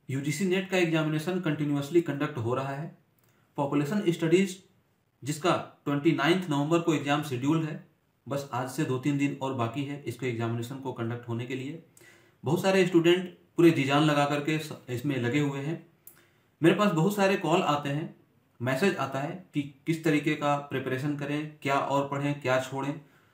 UGC NET का examination continuously conduct हो रहा है। पॉपुलेशन स्टडीज जिसका 29 नवंबर को एग्जाम शेड्यूल्ड है, बस आज से 2-3 दिन और बाकी है इसके एग्जामिनेशन को कंडक्ट होने के लिए। बहुत सारे स्टूडेंट पूरे जी जान लगा करके इसमें लगे हुए हैं। मेरे पास बहुत सारे कॉल आते हैं, मैसेज आता है कि किस तरीके का प्रिपरेशन करें, क्या और पढ़ें, क्या छोड़ें।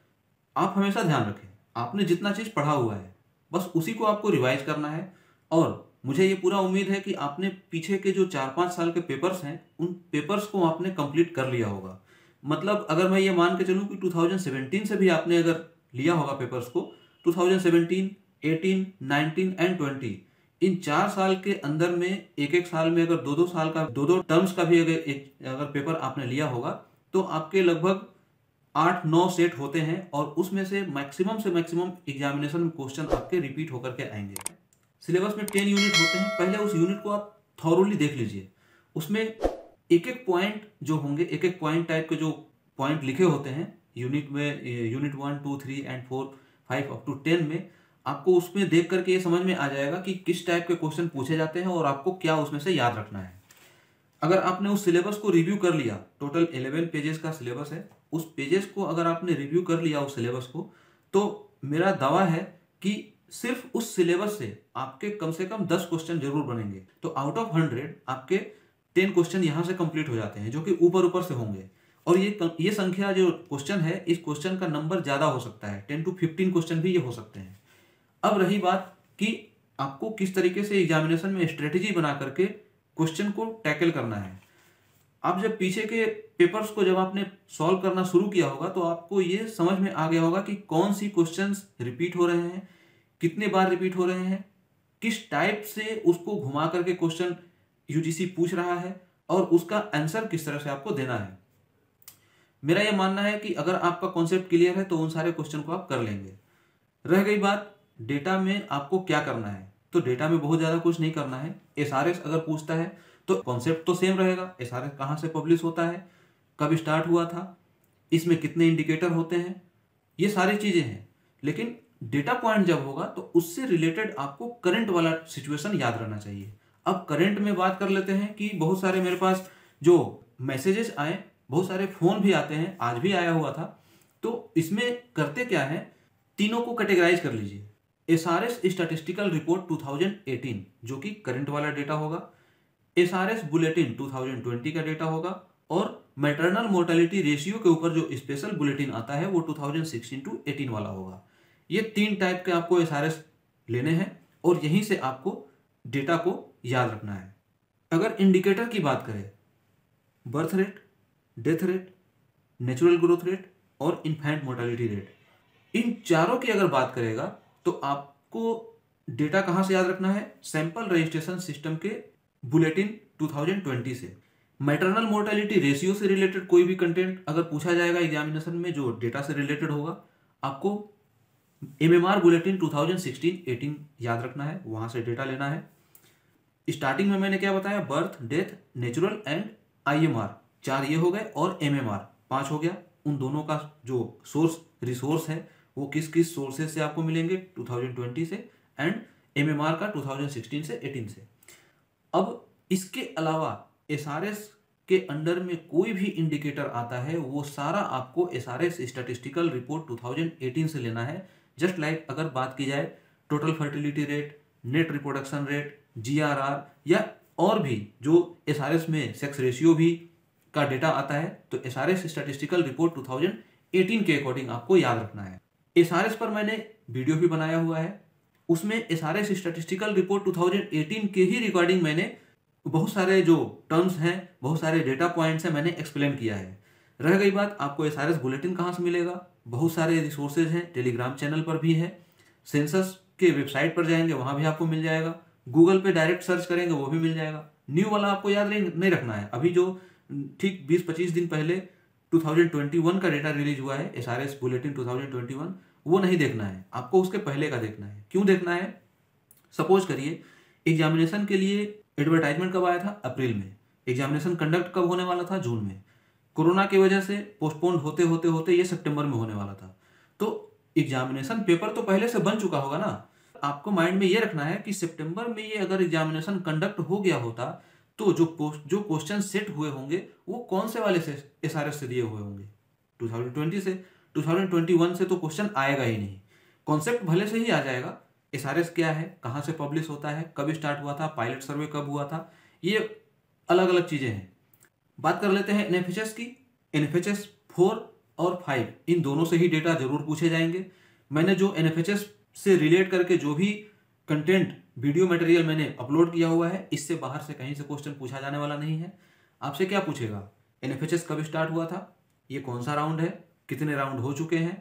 आप हमेशा ध्यान रखें, आपने जितना चीज़ पढ़ा हुआ है बस उसी को आपको रिवाइज करना है। और मुझे ये पूरा उम्मीद है कि आपने पीछे के जो 4-5 साल के पेपर्स हैं उन पेपर्स को आपने कंप्लीट कर लिया होगा। मतलब अगर मैं ये मान के चलूँ कि 2017 से भी आपने अगर लिया होगा पेपर्स को, 2017, 18, 19 एंड 20, इन 4 साल के अंदर में एक एक साल में अगर 2-2 साल का 2-2 टर्म्स का भी अगर पेपर आपने लिया होगा तो आपके लगभग 8-9 सेट होते हैं और उसमें से मैक्सिमम एग्जामिनेशन में क्वेश्चन आपके रिपीट होकर के आएंगे। सिलेबस में 10 यूनिट होते हैं, पहले उस यूनिट को आप थॉरोली देख लीजिए। उसमें एक एक पॉइंट जो होंगे, एक एक पॉइंट टाइप के जो पॉइंट लिखे होते हैं यूनिट में, यूनिट 1, 2, 3 एंड 4, 5 अप टू 10 में, आपको उसमें देख करके ये समझ में आ जाएगा कि किस टाइप के क्वेश्चन पूछे जाते हैं और आपको क्या उसमें से याद रखना है। अगर आपने उस सिलेबस को रिव्यू कर लिया, टोटल 11 पेजेस का सिलेबस है, उस पेजेस को अगर आपने रिव्यू कर लिया उस सिलेबस को, तो मेरा दावा है कि सिर्फ उस सिलेबस से आपके कम से कम 10 क्वेश्चन जरूर बनेंगे। तो आउट ऑफ 100 आपके 10 क्वेश्चन यहां से कंप्लीट हो जाते हैं, जो कि ऊपर से होंगे। और ये संख्या जो क्वेश्चन है, इस क्वेश्चन का नंबर ज्यादा हो सकता है, 10 to 15 क्वेश्चन भी ये हो सकते हैं। अब रही बात कि आपको किस तरीके से एग्जामिनेशन में स्ट्रेटेजी बना करके क्वेश्चन को टैकल करना है। आप जब पीछे के पेपर्स को जब आपने सॉल्व करना शुरू किया होगा तो आपको ये समझ में आ गया होगा कि कौन सी क्वेश्चंस रिपीट हो रहे हैं, कितने बार रिपीट हो रहे हैं, किस टाइप से उसको घुमा करके क्वेश्चन यूजीसी पूछ रहा है और उसका आंसर किस तरह से आपको देना है। मेरा यह मानना है कि अगर आपका कॉन्सेप्ट क्लियर है तो उन सारे क्वेश्चन को आप कर लेंगे। रह गई बात डेटा में आपको क्या करना है, तो डेटा में बहुत ज्यादा कुछ नहीं करना है। एसआरएस अगर पूछता है तो कॉन्सेप्ट तो सेम रहेगा। एसआरएस कहाँ से पब्लिश होता है, कब स्टार्ट हुआ था, इसमें कितने इंडिकेटर होते हैं, ये सारी चीजें हैं। लेकिन डेटा पॉइंट जब होगा तो उससे रिलेटेड आपको करंट वाला सिचुएशन याद रहना चाहिए। अब करंट में बात कर लेते हैं कि बहुत सारे मेरे पास जो मैसेजेस आए, बहुत सारे फोन भी आते हैं, आज भी आया हुआ था। तो इसमें करते क्या है, तीनों को कैटेगराइज कर लीजिए। एसआरएस स्टैटिस्टिकल रिपोर्ट 2018 जो कि करंट वाला डेटा होगा, एसआरएस बुलेटिन 2020 का डेटा होगा, और मैटरनल मोर्टेलिटी रेशियो के ऊपर जो स्पेशल बुलेटिन आता है वो 2016 to 18 वाला होगा। ये 3 टाइप के आपको एसआरएस लेने हैं और यहीं से आपको डेटा को याद रखना है। अगर इंडिकेटर की बात करें, birth rate, death rate, natural growth rate और इन्फेंट मोर्टेलिटी रेट, इन चारों की अगर बात करेगा तो आपको डेटा कहां से याद रखना है, सैंपल रजिस्ट्रेशन सिस्टम के बुलेटिन 2020 से। मैटरनल मोर्टेलिटी रेशियो से रिलेटेड कोई भी कंटेंट अगर पूछा जाएगा एग्जामिनेशन में जो डेटा से रिलेटेड होगा, आपको एमएमआर बुलेटिन 2016-18 याद रखना है, वहां से डेटा लेना है। स्टार्टिंग में मैंने क्या बताया, birth, death, natural and IMR, 4 ये हो गए, और एमएमआर 5 हो गया। उन दोनों का जो रिसोर्स है वो किस किस सोर्सेज से आपको मिलेंगे, 2020 से, एंड एमएमआर का 2016 से 18 से। अब इसके अलावा एसआरएस के अंडर में कोई भी इंडिकेटर आता है वो सारा आपको एसआरएस स्टैटिस्टिकल रिपोर्ट 2018 से लेना है। जस्ट लाइक अगर बात की जाए total fertility rate, net reproduction rate, GRR, या और भी जो एसआरएस में सेक्स रेशियो भी का डेटा आता है, तो एसआरएस स्टैटिस्टिकल रिपोर्ट 2018 के अकॉर्डिंग आपको याद रखना है। एसआरएस पर मैंने वीडियो भी बनाया हुआ है, उसमें एसआरएस स्टैटिस्टिकल रिपोर्ट 2018 के ही रिगार्डिंग मैंने बहुत सारे जो टर्म्स हैं, बहुत सारे डेटा पॉइंट्स हैं, मैंने एक्सप्लेन किया है। रह गई बात आपको एसआरएस बुलेटिन कहाँ से मिलेगा, बहुत सारे रिसोर्सेज हैं, टेलीग्राम चैनल पर भी है, सेंसस के वेबसाइट पर जाएंगे वहां भी आपको मिल जाएगा, गूगल पे डायरेक्ट सर्च करेंगे वो भी मिल जाएगा। न्यू वाला आपको याद नहीं रखना है। अभी जो ठीक 20-25 दिन पहले 2021 का डेटा रिलीज हुआ है, एसआरएस बुलेटिन 2021, वो नहीं देखना है, आपको उसके पहले का देखना है। क्यों देखना है, सपोज करिए एग्जामिनेशन के लिए एडवर्टाइजमेंट कब आया था, अप्रैल में, एग्जामिनेशन कंडक्ट कब होने वाला था, जून में, कोरोना की वजह से पोस्टपोन होते होते ये सितंबर में होने वाला था। तो एग्जामिनेशन पेपर तो पहले से बन चुका होगा ना, आपको माइंड में ये रखना है कि सितंबर में ये अगर एग्जामिनेशन कंडक्ट हो गया होता तो जो क्वेश्चन सेट हुए होंगे वो कौन से वाले से एसआरएस से दिए हुए होंगे, 2020 से। 2021 से तो क्वेश्चन आएगा ही नहीं। कॉन्सेप्ट भले से ही आ जाएगा, एसआरएस क्या है, कहाँ से पब्लिश होता है, कब स्टार्ट हुआ था, पायलट सर्वे कब हुआ था, ये अलग अलग चीजें हैं। बात कर लेते हैं एनएफएचएस की। एनएफएचएस 4 और 5 इन दोनों से ही डेटा जरूर पूछे जाएंगे। मैंने जो एनएफएचएस से रिलेट करके जो भी कंटेंट वीडियो मटेरियल मैंने अपलोड किया हुआ है, इससे बाहर से कहीं से क्वेश्चन पूछा जाने वाला नहीं है। आपसे क्या पूछेगा, एनएफएचएस कब स्टार्ट हुआ था, ये कौन सा राउंड है, कितने राउंड हो चुके हैं,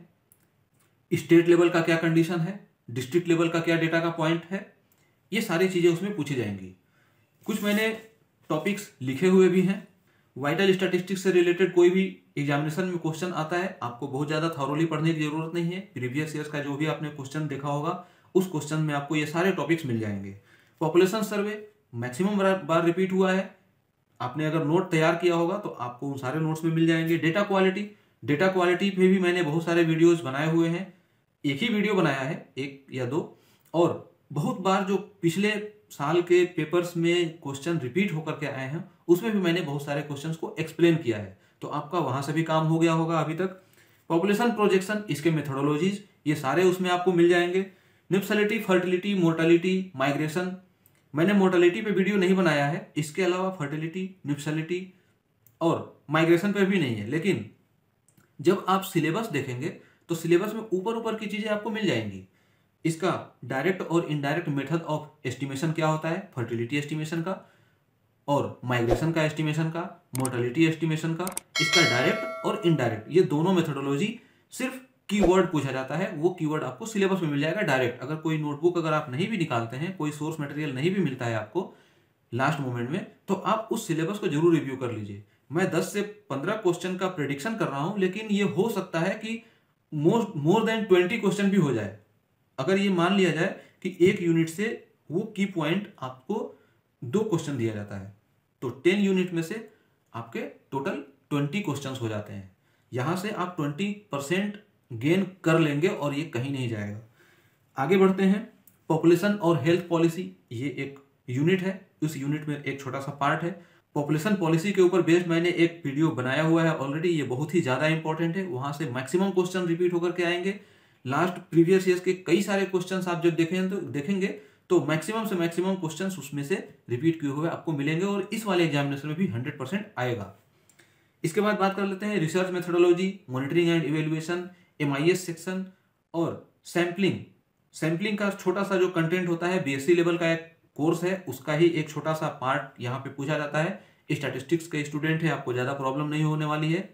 स्टेट लेवल का क्या कंडीशन है, डिस्ट्रिक्ट लेवल का क्या डेटा का पॉइंट है, ये सारी चीजें उसमें पूछी जाएंगी। कुछ मैंने टॉपिक्स लिखे हुए भी हैं। वाइटल स्टैटिस्टिक्स से रिलेटेड कोई भी एग्जामिनेशन में क्वेश्चन आता है, आपको बहुत ज्यादा थॉरोली पढ़ने की जरूरत नहीं है। प्रीवियस ईयर्स का जो भी आपने क्वेश्चन देखा होगा उस क्वेश्चन में आपको ये सारे टॉपिक्स मिल जाएंगे। पॉपुलेशन सर्वे मैक्सिमम बार रिपीट हुआ है, आपने अगर नोट तैयार किया होगा तो आपको उन सारे नोट्स में मिल जाएंगे। डेटा क्वालिटी पे भी मैंने बहुत सारे वीडियोस बनाए हुए हैं। एक ही वीडियो बनाया है, एक या दो, और बहुत बार जो पिछले साल के पेपर्स में क्वेश्चन रिपीट होकर के आए हैं उसमें भी मैंने बहुत सारे क्वेश्चंस को एक्सप्लेन किया है, तो आपका वहां से भी काम हो गया होगा अभी तक। पॉपुलेशन प्रोजेक्शन, इसके मेथोडोलॉजीज, ये सारे उसमें आपको मिल जाएंगे। निप्सलिटी, फर्टिलिटी, मोर्टालिटी, माइग्रेशन, मैंने मोर्टालिटी पे वीडियो नहीं बनाया है, इसके अलावा फर्टिलिटी, निप्सलिटी और माइग्रेशन पे भी नहीं है। लेकिन जब आप सिलेबस देखेंगे तो सिलेबस में ऊपर ऊपर की चीजें आपको मिल जाएंगी। इसका डायरेक्ट और इनडायरेक्ट मेथड ऑफ एस्टिमेशन क्या होता है, फर्टिलिटी एस्टिमेशन का और माइग्रेशन का एस्टिमेशन का, मोर्टालिटी एस्टिमेशन का, इसका डायरेक्ट और इनडायरेक्ट, ये दोनों मेथोडोलॉजी सिर्फ कीवर्ड पूछा जाता है, वो कीवर्ड आपको सिलेबस में मिल जाएगा डायरेक्ट। अगर कोई नोटबुक अगर आप नहीं भी निकालते हैं, कोई सोर्स मटेरियल नहीं भी मिलता है आपको लास्ट मोमेंट में, तो आप उस सिलेबस को जरूर रिव्यू कर लीजिए। मैं 10 से 15 क्वेश्चन का प्रेडिक्शन कर रहा हूं, लेकिन ये हो सकता है कि मोर देन 20 क्वेश्चन भी हो जाए। अगर ये मान लिया जाए कि एक यूनिट से वो की पॉइंट आपको 2 क्वेश्चन दिया जाता है, तो 10 यूनिट में से आपके टोटल 20 क्वेश्चंस हो जाते हैं। यहां से आप 20% गेन कर लेंगे और ये कहीं नहीं जाएगा। आगे बढ़ते हैं। पॉपुलेशन और हेल्थ पॉलिसी, ये एक यूनिट है, उस यूनिट में एक छोटा सा पार्ट है। पॉपुलेशन पॉलिसी के ऊपर बेस्ड मैंने एक वीडियो बनाया हुआ है ऑलरेडी, ये बहुत ही ज्यादा इंपॉर्टेंट है, वहां से मैक्सिमम क्वेश्चन रिपीट होकर के आएंगे। लास्ट प्रीवियस ईयर्स के कई सारे क्वेश्चंस आप जब देखेंगे तो मैक्सिमम से मैक्सिमम क्वेश्चंस उसमें से रिपीट किए हुए आपको मिलेंगे और इस वाले एग्जामिनेशन में भी 100% आएगा। इसके बाद बात कर लेते हैं research methodology, monitoring and evaluation, MIS section और सैम्पलिंग का छोटा सा जो कंटेंट होता है, BSc लेवल का एक कोर्स है, उसका ही एक छोटा सा पार्ट यहाँ पे पूछा जाता है। स्टैटिस्टिक्स के स्टूडेंट है, आपको ज्यादा प्रॉब्लम नहीं होने वाली है।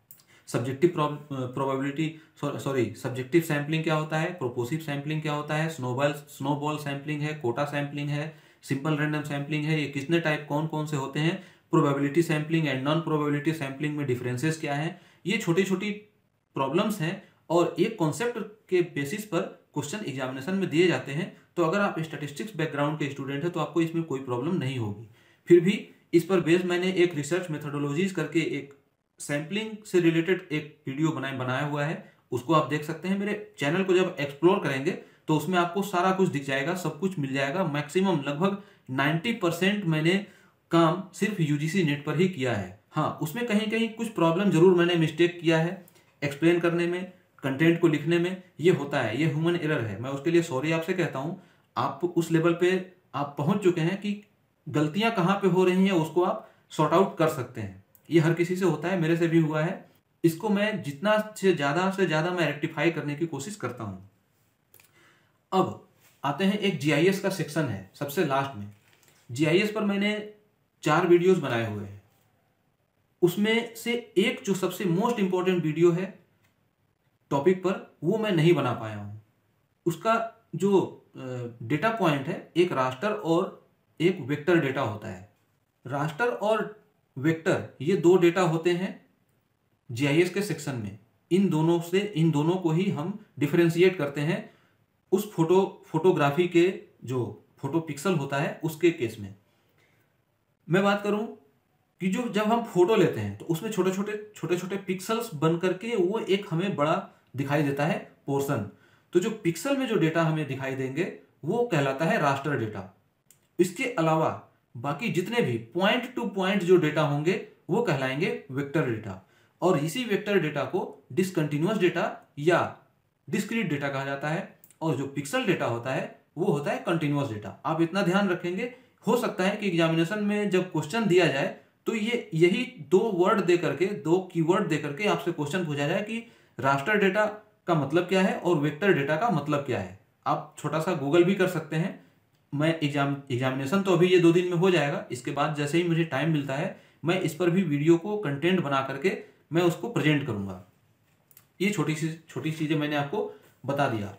सब्जेक्टिव सैम्पलिंग क्या होता है, प्रोपोसिव सैम्पलिंग क्या होता है, स्नोबॉल सैम्पलिंग है, कोटा सैम्पलिंग है, सिंपल रैंडम सैम्पलिंग है, ये कितने टाइप कौन कौन से होते हैं, probability sampling and non probability sampling में डिफरेंसेस क्या है, ये छोटी छोटी प्रॉब्लम्स हैं और एक कॉन्सेप्ट के बेसिस पर क्वेश्चन एग्जामिनेशन में दिए जाते हैं। तो अगर आप स्टैटिस्टिक्स बैकग्राउंड के स्टूडेंट हैं तो आपको इसमें कोई प्रॉब्लम नहीं होगी। फिर भी इस पर बेस्ड मैंने एक रिसर्च मेथोडोलॉजीज करके एक सैम्पलिंग से रिलेटेड एक वीडियो बनाया हुआ है, उसको आप देख सकते हैं। मेरे चैनल को जब एक्सप्लोर करेंगे तो उसमें आपको सारा कुछ दिख जाएगा, सब कुछ मिल जाएगा। मैक्सिमम लगभग 90% मैंने काम सिर्फ UGC नेट पर ही किया है। हाँ, उसमें कहीं कहीं कुछ प्रॉब्लम जरूर मैंने मिस्टेक किया है एक्सप्लेन करने में, कंटेंट को लिखने में, ये होता है, ये ह्यूमन एरर है। मैं उसके लिए सॉरी आपसे कहता हूं। आप उस लेवल पे आप पहुंच चुके हैं कि गलतियां कहां पे हो रही हैं उसको आप सॉर्ट आउट कर सकते हैं। ये हर किसी से होता है, मेरे से भी हुआ है। इसको मैं जितना से ज्यादा मैं रेक्टिफाई करने की कोशिश करता हूं। अब आते हैं, एक GIS का सेक्शन है सबसे लास्ट में। GIS पर मैंने 4 वीडियोस बनाए हुए हैं। उसमें से एक जो सबसे मोस्ट इंपॉर्टेंट वीडियो है टॉपिक पर, वो मैं नहीं बना पाया हूं। उसका जो डेटा पॉइंट है, एक रास्टर और एक वेक्टर डेटा होता है। रास्टर और वेक्टर, ये 2 डेटा होते हैं GIS के सेक्शन में। इन दोनों को ही हम डिफरेंशिएट करते हैं उस फोटोग्राफी के जो फोटो पिक्सल होता है उसके केस में। मैं बात करूं कि जब हम फोटो लेते हैं तो उसमें छोटे छोटे पिक्सल्स बन करके वो एक हमें बड़ा दिखाई देता है पोर्शन। तो जो पिक्सल में जो डेटा हमें दिखाई देंगे वो कहलाता है रास्टर डेटा। इसके अलावा बाकी जितने भी पॉइंट टू पॉइंट जो डेटा होंगे वो कहलाएंगे वेक्टर डेटा, और इसी वेक्टर डेटा को डिसकंटिन्यूअस डेटा या डिस्क्रीट डेटा कहा जाता है, और जो पिक्सल डेटा होता है वो होता है कंटिन्यूअस डेटा। आप इतना ध्यान रखेंगे, हो सकता है कि एग्जामिनेशन में जब क्वेश्चन दिया जाए तो यही दो वर्ड दे करके, दो कीवर्ड दे करके आपसे क्वेश्चन पूछा जाए कि रास्टर डेटा का मतलब क्या है और वेक्टर डेटा का मतलब क्या है। आप छोटा सा गूगल भी कर सकते हैं। मैं एग्जामिनेशन तो अभी ये 2 दिन में हो जाएगा, इसके बाद जैसे ही मुझे टाइम मिलता है मैं इस पर भी वीडियो को कंटेंट बना करके मैं उसको प्रेजेंट करूंगा। ये छोटी चीजें मैंने आपको बता दिया।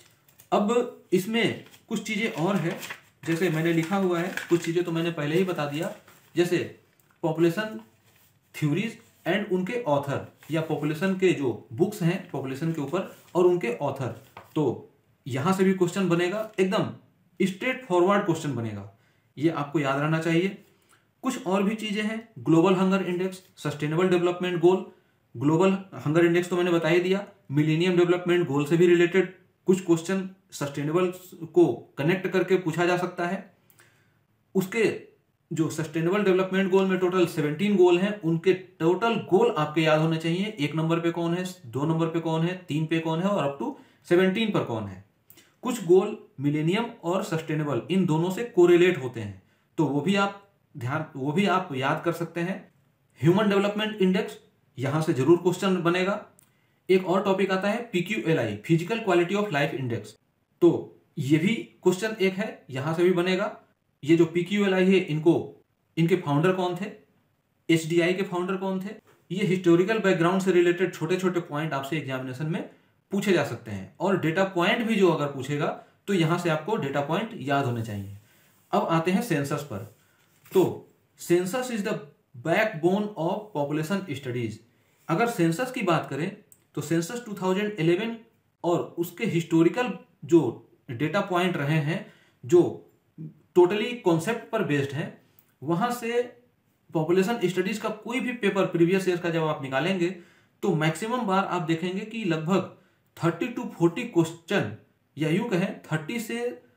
अब इसमें कुछ चीजें और है, जैसे मैंने लिखा हुआ है, कुछ चीजें तो मैंने पहले ही बता दिया, जैसे पॉपुलेशन थ्योरीज एंड उनके ऑथर, या पॉपुलेशन के जो बुक्स हैं पॉपुलेशन के ऊपर और उनके ऑथर। तो यहां से भी क्वेश्चन बनेगा, एकदम स्ट्रेट फॉरवर्ड क्वेश्चन बनेगा, ये आपको याद रहना चाहिए। कुछ और भी चीजें हैं, global hunger index, sustainable development goal. Global hunger index तो मैंने बता ही दिया। मिलेनियम डेवलपमेंट गोल से भी रिलेटेड कुछ क्वेश्चन सस्टेनेबल को कनेक्ट करके पूछा जा सकता है। उसके जो सस्टेनेबल डेवलपमेंट गोल में टोटल 17 गोल हैं, उनके टोटल गोल आपके याद होने चाहिए। 1 नंबर पे कौन है, 2 नंबर पे कौन है, 3 पे कौन है और अप टू 17 पर कौन है। कुछ गोल मिलेनियम और सस्टेनेबल इन दोनों से कोरिलेट होते हैं, तो वो भी आप याद कर सकते हैं। ह्यूमन डेवलपमेंट इंडेक्स, यहां से जरूर क्वेश्चन बनेगा। एक और टॉपिक आता है PQLI, physical quality of life index, तो ये भी क्वेश्चन एक है, यहां से भी बनेगा। ये जो PQLI है, इनके फाउंडर कौन थे, HDI के फाउंडर कौन थे, ये हिस्टोरिकल बैकग्राउंड से रिलेटेड छोटे छोटे पॉइंट आपसे एग्जामिनेशन में पूछे जा सकते हैं। और डेटा पॉइंट भी जो अगर पूछेगा तो यहां से आपको डेटा पॉइंट याद होने चाहिए। अब आते हैं सेंसस पर। तो census is the backbone of population studies. अगर सेंसस की बात करें तो सेंसस 2011 और उसके हिस्टोरिकल जो डेटा पॉइंट रहे हैं, जो टोटली कॉन्सेप्ट पर बेस्ड है, वहां से पॉपुलेशन स्टडीज का कोई भी पेपर प्रीवियस ईयर का जब आप निकालेंगे तो मैक्सिमम बार आप देखेंगे कि लगभग 30 to 40 क्वेश्चन, या यूं कहें 30 से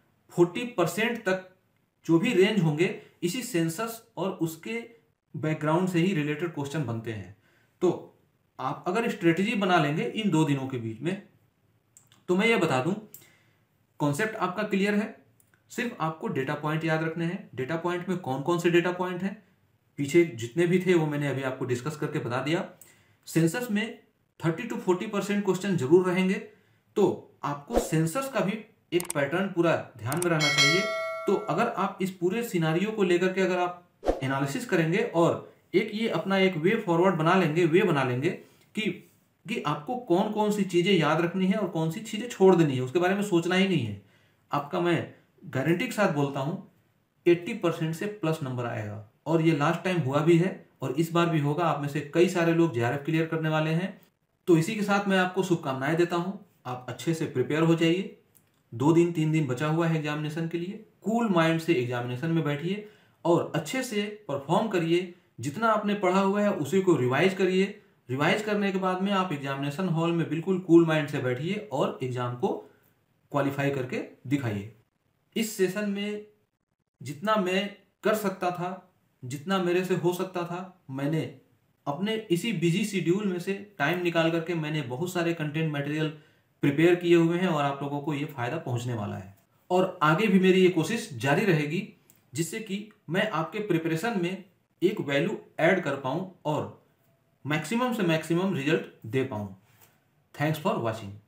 40% तक जो भी रेंज होंगे, इसी सेंसस और उसके बैकग्राउंड से ही रिलेटेड क्वेश्चन बनते हैं। तो आप अगर स्ट्रेटेजी बना लेंगे इन 2 दिनों के बीच में, तो मैं ये बता दूं, कॉन्सेप्ट आपका क्लियर है, सिर्फ आपको डेटा पॉइंट याद रखने हैं। डेटा पॉइंट में कौन कौन से डेटा पॉइंट हैं, पीछे जितने भी थे वो मैंने अभी आपको डिस्कस करके बता दिया। सेंसस में 30 to 40% क्वेश्चन जरूर रहेंगे, तो आपको सेंसस का भी एक पैटर्न पूरा ध्यान में रहना चाहिए। तो अगर आप इस पूरे सिनारियो को लेकर के अगर आप एनालिसिस करेंगे और ये अपना एक वे फॉरवर्ड बना लेंगे कि आपको कौन कौन सी चीजें याद रखनी है और कौन सी चीजें छोड़ देनी है, उसके बारे में सोचना ही नहीं है, आपका मैं गारंटी के साथ बोलता हूं 80% से प्लस नंबर आएगा। और ये लास्ट टाइम हुआ भी है और इस बार भी होगा। आप में से कई सारे लोग JRF क्लियर करने वाले हैं। तो इसी के साथ मैं आपको शुभकामनाएं देता हूं। आप अच्छे से प्रिपेयर हो जाइए। 2 दिन 3 दिन बचा हुआ है एग्जामिनेशन के लिए। कूल माइंड से एग्जामिनेशन में बैठिए और अच्छे से परफॉर्म करिए। जितना आपने पढ़ा हुआ है उसी को रिवाइज करिए। रिवाइज करने के बाद में आप एग्जामिनेशन हॉल में बिल्कुल कूल माइंड से बैठिए और एग्जाम को क्वालिफाई करके दिखाइए। इस सेशन में जितना मैं कर सकता था, जितना मेरे से हो सकता था, मैंने अपने इसी बिजी शेड्यूल में से टाइम निकाल करके मैंने बहुत सारे कंटेंट मटेरियल प्रिपेयर किए हुए हैं और आप लोगों को ये फायदा पहुंचने वाला है। और आगे भी मेरी ये कोशिश जारी रहेगी जिससे कि मैं आपके प्रिपरेशन में एक वैल्यू ऐड कर पाऊं और मैक्सिमम से मैक्सिमम रिजल्ट दे पाऊं। Thanks for watching.